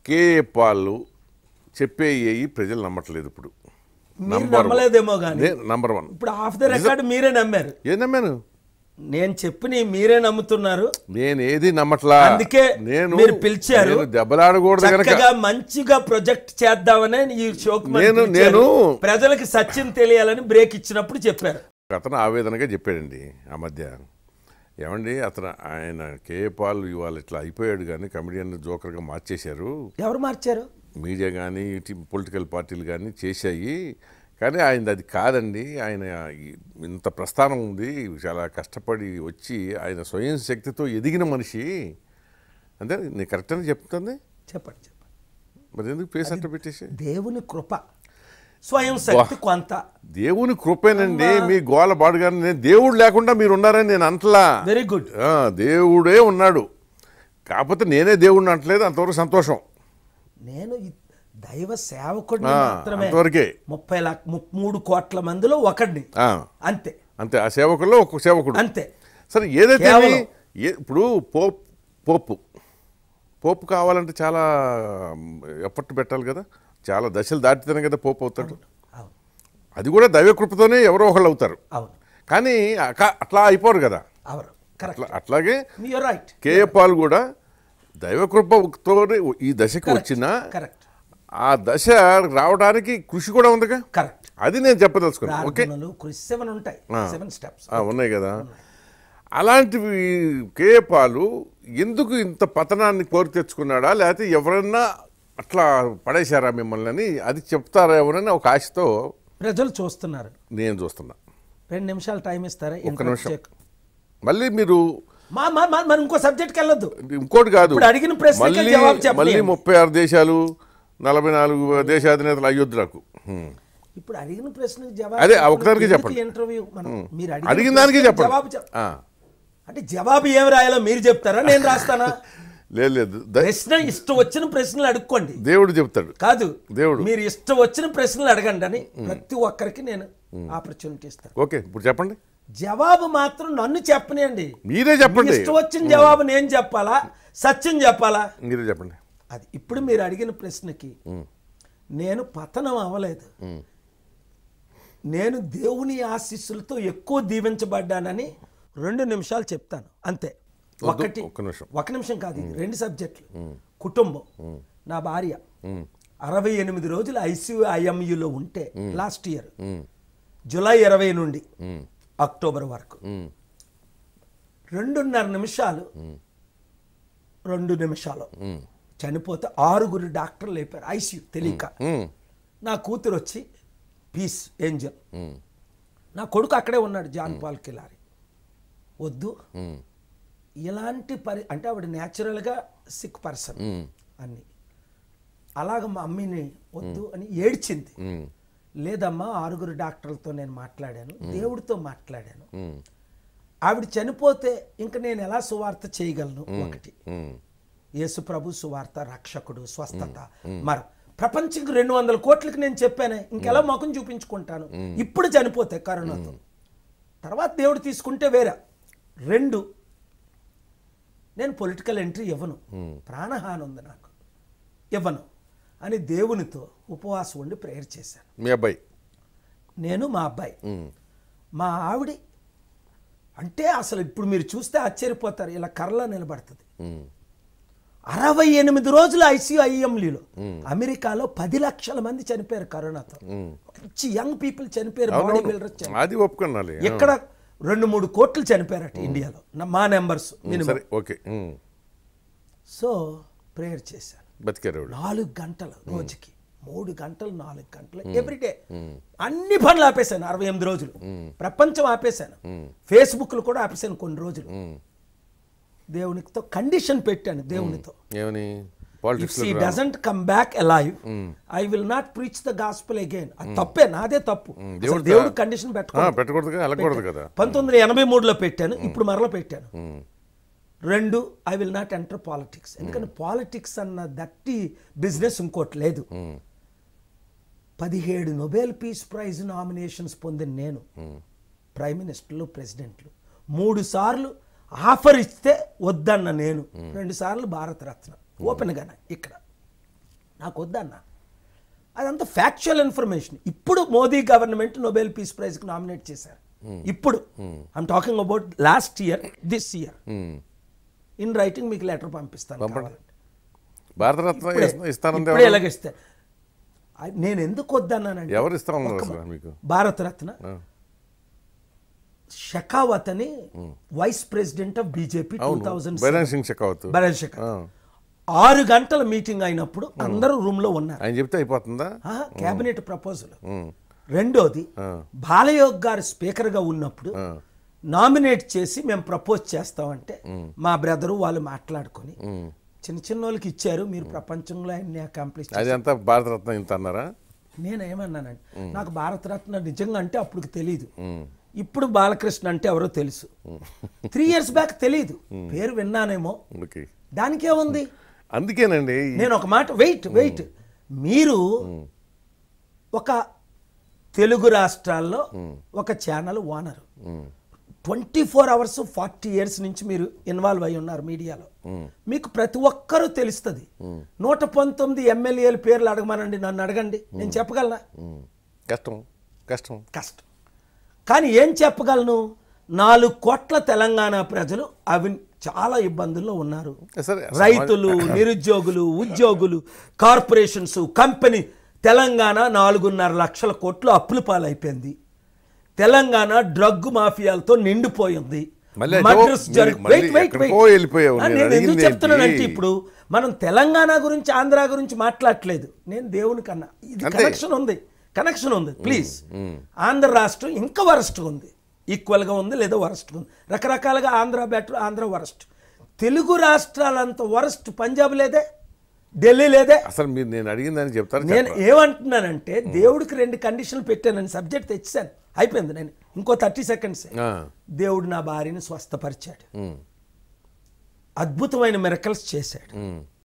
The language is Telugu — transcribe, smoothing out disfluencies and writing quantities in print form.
కేపాలు చెప్పేయి ప్రజలు నమ్మట్లేదు ఇప్పుడు. నమ్మలేదేమో కానీ నంబర్ 1 ఇప్పుడు ఆఫ్ ద రికార్డ్ మీరే నమ్మారు. ఏం నమ్మాను? నేను చెప్పి మీరే నమ్ముతున్నారు. నేను ఏది నమ్మట్లా. అందుకే మీరు పిలిచారు. దెబ్బలాడకూడదు చక్కగా మంచిగా ప్రొజెక్ట్ చేద్దామనే ఈ షోకి నేను ప్రజలకు సత్యం తెలియాలని బ్రేక్ ఇచ్చినప్పుడు చెప్పారు. అతను ఆవేదనగా చెప్పాడండి ఆ మధ్య. ఏమండి ఆయన కేపాల్ ఇవాళ ఇట్లా అయిపోయాడు కానీ కమెడియన్ జోకర్గా మార్చేశారు. ఎవరు మార్చారు? మీడియా కానీ పొలిటికల్ పార్టీలు కానీ చేశాయి. కానీ ఆయన అది కాదండి. ఆయన ఇంత ప్రస్థానం ఉంది, చాలా కష్టపడి వచ్చి ఆయన స్వయం శక్తితో ఎదిగిన మనిషి. అంటే నేను కరెక్ట్ అని చెప్తుంది. చెప్పండి. మరి ఎందుకు పేస్ అంట పెట్టేసి? దేవుని కృప, స్వయం శక్తి కొంత. దేవుని కృపేనండి. మీ గోల బాడుగాని నేను దేవుడు లేకుండా మీరు ఉన్నారని నేను అంటలా. Very good. దేవుడే ఉన్నాడు, కాకపోతే నేనే దేవుడిని అంటలేదు. అంతవరకు సంతోషం. నేను దైవ సేవకుడిని మాత్రమే. 33 కోట్ల మందిలో ఒకడిని. అంతే అంతే. ఆ సేవకుల్లో ఒక సేవకుడు అంతే. సరే, ఏదైతే ఇప్పుడు పోపు కావాలంటే చాలా ఎఫర్ట్ పెట్టాలి కదా, చాలా దశలు దాటితేనే కదా పోపు అవుతాడు. అది కూడా దైవకృపతోనే ఎవరో ఒకళ్ళు అవుతారు. కానీ అట్లా అయిపోరు కదా. అట్లాగే కేపాల్ కూడా దైవకృపతో ఈ దశకు వచ్చిన ఆ దశ రావడానికి కృషి కూడా ఉందిగా. కరెక్ట్. అది నేను చెప్పదలుచుకున్నాను. ఓకే, ఉన్నాయి కదా. అలాంటివి కేపాలు ఎందుకు ఇంత పతనాన్ని కోరి తెచ్చుకున్నాడా, లేకపోతే ఎవరన్నా అట్లా పడేశారా మిమ్మల్ని అని అది చెప్తారా ఎవరైనా ఒక ఆశతో ప్రజలు చూస్తున్నారు. నేను చూస్తున్నా. 2 నిమిషాలు టైం ఇస్తారా? ఒక్క నిమిషం. మళ్ళీ మీరు ఇంకో సబ్జెక్ట్కి వెళ్ళొద్దు. ఇంకోటి కాదు, అడిగిన ప్రశ్నకి జవాబు చెప్పండి. మళ్ళీ 36 దేశాలు 44 దేశాధినేతలు అయ్యొద్దు నాకు. ఇప్పుడు అడిగిన ప్రశ్నకి జవాబు అదే ఒకదానికి చెప్పండి. ఇంటర్వ్యూ మీరు అడిగిన దానికి చెప్పండి. అంటే జవాబు ఏం రాయాలో మీరు చెప్తారా, నేను రాస్తానా? లేదు, ప్రశ్న ఇష్టం వచ్చిన ప్రశ్నలు అడుక్కోండి, దేవుడు చెప్తాడు. కాదు, దేవుడు మీరు ఇష్టం వచ్చిన ప్రశ్నలు అడగండి అని ప్రతి ఒక్కరికి నేను ఆపర్చునిటీ ఇస్తాను. ఓకే, ఇప్పుడు చెప్పండి. జవాబు మాత్రం నన్ను చెప్పనియండి, మీరే చెప్పండి. ఇష్టం వచ్చిన జవాబు నేను చెప్పాలా, సత్యం చెప్పాలా? మీరే చెప్పండి. అది ఇప్పుడు మీరు అడిగిన ప్రశ్నకి నేను పతనం అవ్వలేదు, నేను దేవుని ఆశీస్సులతో ఎక్కువ దీవించబడ్డానని 2 నిమిషాలు చెప్తాను అంతే. ఒక నిమిషం కాదు, 2 సబ్జెక్టులు. కుటుంబం, నా భార్య 68 రోజులు ICU-IMUలో ఉంటే లాస్ట్ ఇయర్ జూలై 20 నుండి అక్టోబర్ వరకు 2.5 నిమిషాలు 2 నిమిషాలు చనిపోతే 6 డాక్టర్లు లేపారు ICU తెలియక. నా కూతురు వచ్చి పీస్ ఏంజల్, నా కొడుకు అక్కడే ఉన్నాడు జాన్ పాల్ కిలారి. వద్దు ఇలాంటి అంటే ఆవిడ న్యాచురల్గా సిక్ పర్సన్ అని అలాగ మా అమ్మని వద్దు అని ఏడ్చింది. లేదమ్మా 6 డాక్టర్లతో నేను మాట్లాడాను, దేవుడితో మాట్లాడాను, ఆవిడ చనిపోతే ఇంక నేను ఎలా సువార్త చేయగలను? ఒకటి యేసు ప్రభు సువార్త, రక్షకుడు, స్వస్థత. మరి ప్రపంచంకి 200 కోట్లకి నేను చెప్పానే, ఇంకెలా ముఖం చూపించుకుంటాను? ఇప్పుడు చనిపోతే కరోనాతో, తర్వాత దేవుడు తీసుకుంటే వేరే. 2 నేను పొలిటికల్ ఎంట్రీ ఇవ్వను, ప్రాణహాని ఉంది నాకు, ఇవ్వను అని దేవునితో ఉపవాసం ఉండి ప్రేయర్ చేశాను. మీ అబ్బాయి, నేను, మా అబ్బాయి. మా ఆవిడ అంటే అసలు ఇప్పుడు మీరు చూస్తే ఆశ్చర్యపోతారు, ఇలా కర్రలో నిలబడుతుంది. 68 రోజులు ICU-IMUలో. అమెరికాలో 10 లక్షల మంది చనిపోయారు కరోనాతో. మంచి యంగ్ పీపుల్ చనిపోయారు, బాడీ బిల్డర్స్. అది ఒప్పుకోవాలి. ఇక్కడ 2-3 కోట్లు చనిపోయారట ఇండియాలో, మా నెంబర్స్. సో ప్రేయర్ చేశాను. 4 గంటలు రోజుకి, 3 గంటలు 4 గంటలు ఎవ్రీడే. అన్ని పనులు ఆపేశాను 68 రోజులు. ప్రపంచం ఆపేశాను, ఫేస్బుక్లు కూడా ఆపేశాను కొన్ని రోజులు. దేవునితో కండిషన్ పెట్టాను, దేవునితో, if he doesn't come back alive, I will not preach the gospel again. అది తప్పే, నాదే తప్పు. దేవుడు కండిషన్ పెట్టకూడదు కదా. 1983లో పెట్టాను, ఇప్పుడు మరలా పెట్టాను. 2, I will not enter politics. ఎందుకంటే పాలిటిక్స్ అన్న దట్టి బిజినెస్ ఇంకోటి లేదు. 17 నోబెల్ పీస్ ప్రైజ్ నామినేషన్స్ పొందిన నేను, ప్రైమ్ మినిస్టర్లు, ప్రెసిడెంట్లు, 3 సార్లు ఆఫర్ ఇస్తే వద్దన్న నేను, 2 సార్లు భారతరత్న ఓపెన్గానే ఇక్కడ నాకు వద్దన్నా. అదంతా ఫ్యాక్చువల్ ఇన్ఫర్మేషన్. ఇప్పుడు మోదీ గవర్నమెంట్ నోబెల్ పీస్ ప్రైజ్కి నామినేట్ చేశారు. ఇప్పుడు I'm talking about last year, this year. In writing మీకు లెటర్ పంపిస్తాను కావాలంటే. భారతరత్న ఇస్తానంటే ఇప్పుడు ఎలాగిస్తారు? నేను ఎందుకు వద్దన్నానండి. ఎవరు ఇస్తా ఉన్నారు అసలు మీకు భారతరత్న? షెకావత్ అని vice president of BJP 2007. Bhairon Singh Shekhawat. 6 గంటల మీటింగ్ అయినప్పుడు అందరూ రూమ్ లో ఉన్నారు. ఆయన చెప్తే అయిపోతుందా? Cabinet proposal. రెండోది, బాలయోగ్ గారు స్పీకర్ గా ఉన్నప్పుడు నామినేట్ చేసి మేము ప్రపోజ్ చేస్తామంటే మా బ్రదరు వాళ్ళు మాట్లాడుకొని చిన్న చిన్న వాళ్ళకి ఇచ్చారు. మీరు ప్రపంచంలో అన్ని అకాంప్లిష్. అది అంతా భారతరత్న ఇంత అన్నారా? నేనేమన్నానండి, నాకు భారతరత్న నిజంగా అంటే అప్పుడు తెలియదు. ఇప్పుడు బాలకృష్ణ అంటే ఎవరో తెలుసు. 3 years బ్యాక్ తెలియదు, పేరు విన్నానేమో. దానికే ఉంది. అందుకేనండి నేను ఒక మాట, వెయిట్ మీరు ఒక తెలుగు రాష్ట్రాల్లో ఒక ఛానల్ ఓనరు, 24 hours 40 years నుంచి మీరు ఇన్వాల్వ్ అయి ఉన్నారు మీడియాలో. మీకు ప్రతి ఒక్కరూ తెలుస్తుంది. 119 ఎమ్మెల్యేల పేర్లు అడగమనండి, నన్ను అడగండి, నేను చెప్పగలనా? కష్టం. కానీ ఏం చెప్పగలను? 4 కోట్ల తెలంగాణ ప్రజలు చాలా ఇబ్బందుల్లో ఉన్నారు. రైతులు, నిరుద్యోగులు, ఉద్యోగులు, కార్పొరేషన్స్, కంపెనీ. తెలంగాణ 4.5 లక్షల కోట్లు అప్పుల పాలైపోయింది. తెలంగాణ డ్రగ్ మాఫియాలతో నిండిపోయింది. నేను ఎందుకు చెప్తున్నానంటే, ఇప్పుడు మనం తెలంగాణ గురించి ఆంధ్ర గురించి మాట్లాడట్లేదు. నేను దేవుని కన్నా ఇది కనెక్షన్ ఉంది. ప్లీజ్, ఆంధ్ర రాష్ట్రం ఇంకా వరస్ట్ ఉంది, ఈక్వల్గా ఉంది లేదా వరస్ట్ ఉంది. రకరకాలుగా ఆంధ్ర బెటర్, ఆంధ్ర వరస్ట్. తెలుగు రాష్ట్రాలంత వరస్ట్ పంజాబ్ లేదే, ఢిల్లీ లేదే. అసలు మీరు నేను అడిగిందని చెప్తారు. నేను ఏమంటున్నానంటే, దేవుడికి 2 కండిషన్లు పెట్టానని సబ్జెక్ట్ తెచ్చాను, అయిపోయింది. నేను ఇంకో 30 seconds. దేవుడు నా భార్యని స్వస్థపరిచాడు, అద్భుతమైన మిరకల్స్ చేశాడు.